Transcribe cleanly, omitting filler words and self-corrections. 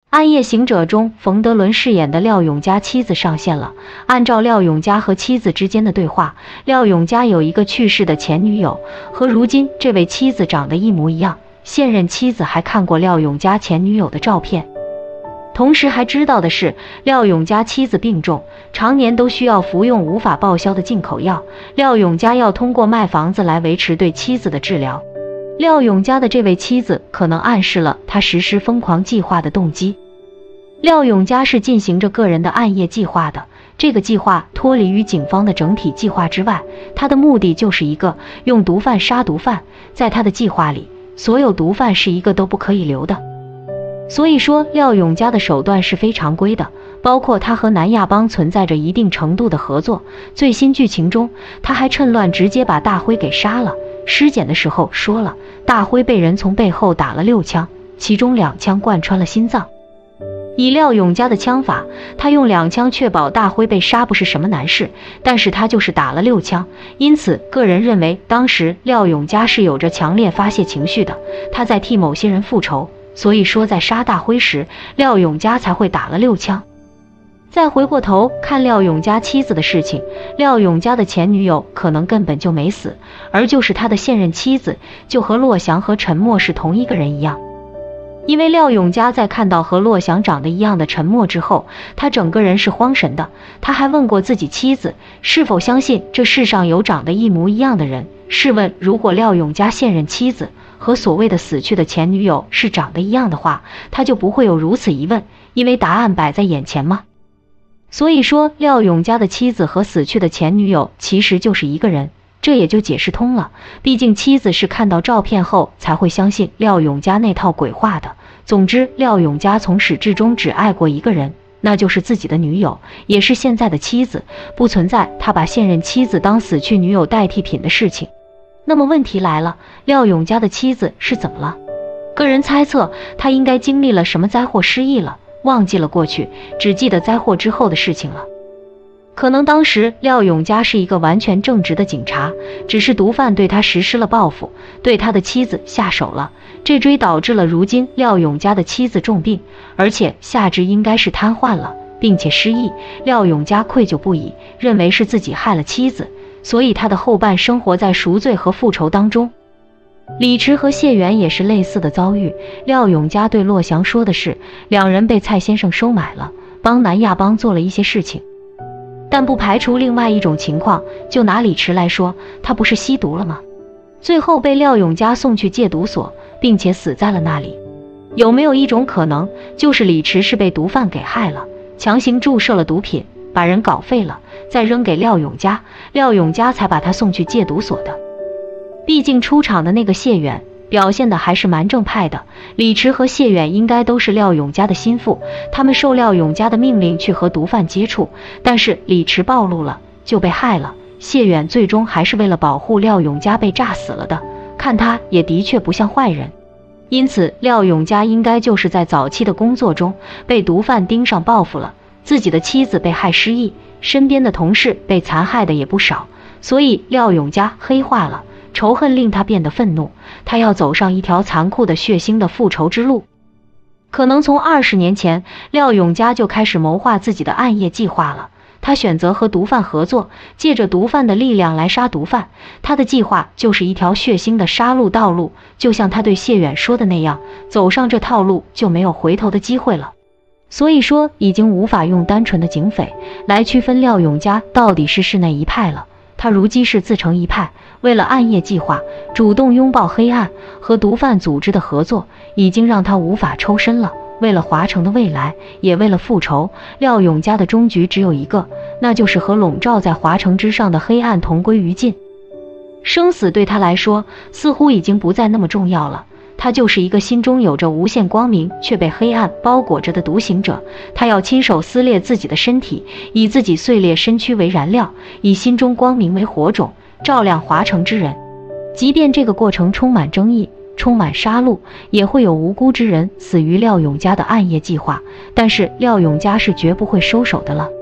暗夜行者中，冯德伦饰演的廖永嘉妻子上线了。按照廖永嘉和妻子之间的对话，廖永嘉有一个去世的前女友，和如今这位妻子长得一模一样。现任妻子还看过廖永嘉前女友的照片，同时还知道的是，廖永嘉妻子病重，常年都需要服用无法报销的进口药。廖永嘉要通过卖房子来维持对妻子的治疗。廖永嘉的这位妻子可能暗示了他实施疯狂计划的动机。廖永嘉是进行着个人的暗夜计划的，这个计划脱离于警方的整体计划之外，他的目的就是一个用毒贩杀毒贩。在他的计划里，所有毒贩是一个都不可以留的。所以说，廖永嘉的手段是非常规的，包括他和南亚帮存在着一定程度的合作。最新剧情中，他还趁乱直接把大辉给杀了。尸检的时候说了，大辉被人从背后打了6枪，其中2枪贯穿了心脏。以廖永嘉的枪法，他用2枪确保大辉被杀不是什么难事，但是他就是打了6枪，因此个人认为当时廖永嘉是有着强烈发泄情绪的，他在替某些人复仇，所以说在杀大辉时，廖永嘉才会打了6枪。再回过头看廖永嘉妻子的事情，廖永嘉的前女友可能根本就没死，而就是他的现任妻子，就和骆翔和陈默是同一个人一样。因为廖永嘉在看到和骆翔长得一样的陈默之后，他整个人是慌神的。他还问过自己妻子，是否相信这世上有长得一模一样的人。试问，如果廖永嘉现任妻子和所谓的死去的前女友是长得一样的话，他就不会有如此疑问，因为答案摆在眼前吗？所以说，廖永嘉的妻子和死去的前女友其实就是一个人，这也就解释通了。毕竟妻子是看到照片后才会相信廖永嘉那套鬼话的。总之，廖永嘉从始至终只爱过一个人，那就是自己的女友，也是现在的妻子，不存在他把现任妻子当死去女友代替品的事情。那么问题来了，廖永嘉的妻子是怎么了？个人猜测，他应该经历了什么灾祸失忆了，忘记了过去，只记得灾祸之后的事情了。可能当时廖永嘉是一个完全正直的警察，只是毒贩对他实施了报复，对他的妻子下手了，这追导致了如今廖永嘉的妻子重病，而且下肢应该是瘫痪了，并且失忆。廖永嘉愧疚不已，认为是自己害了妻子，所以他的后半生活在赎罪和复仇当中。李池和谢元也是类似的遭遇。廖永嘉对骆翔说的是，2人被蔡先生收买了，帮南亚帮做了一些事情。但不排除另外一种情况，就拿李池来说，他不是吸毒了吗？最后被廖永嘉送去戒毒所，并且死在了那里。有没有一种可能，就是李池是被毒贩给害了，强行注射了毒品，把人搞废了，再扔给廖永嘉，廖永嘉才把他送去戒毒所的？毕竟出场的那个谢远表现的还是蛮正派的，李池和谢远应该都是廖永嘉的心腹，他们受廖永嘉的命令去和毒贩接触，但是李池暴露了，就被害了。谢远最终还是为了保护廖永嘉被炸死了的，看他也的确不像坏人。因此，廖永嘉应该就是在早期的工作中被毒贩盯上报复了，自己的妻子被害失忆，身边的同事被残害的也不少，所以廖永嘉黑化了。仇恨令他变得愤怒，他要走上一条残酷的血腥的复仇之路。可能从20年前，廖永嘉就开始谋划自己的暗夜计划了。他选择和毒贩合作，借着毒贩的力量来杀毒贩。他的计划就是一条血腥的杀戮道路，就像他对谢远说的那样，走上这套路就没有回头的机会了。所以说，已经无法用单纯的警匪来区分廖永嘉到底是哪一派了。他如今是自成一派，为了暗夜计划，主动拥抱黑暗，和毒贩组织的合作已经让他无法抽身了。为了华城的未来，也为了复仇，廖永嘉的终局只有一个，那就是和笼罩在华城之上的黑暗同归于尽。生死对他来说似乎已经不再那么重要了，他就是一个心中有着无限光明却被黑暗包裹着的独行者。他要亲手撕裂自己的身体，以自己碎裂身躯为燃料，以心中光明为火种，照亮华城之人。即便这个过程充满争议，充满杀戮，也会有无辜之人死于廖永嘉的暗夜计划，但是廖永嘉是绝不会收手的了。